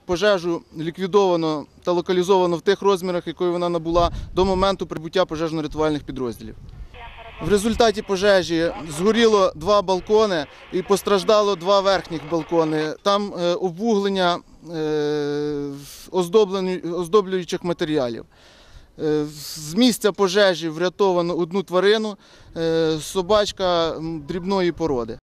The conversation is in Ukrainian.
пожежу ліквідовано та локалізовано в тих розмірах, якої вона набула до моменту прибуття пожежно-рятувальних підрозділів. В результаті пожежі згоріло 2 балкони і постраждало 2 верхніх балкони. Там обвуглення оздоблюючих матеріалів. З місця пожежі врятовано 1 тварину, собачка дрібної породи.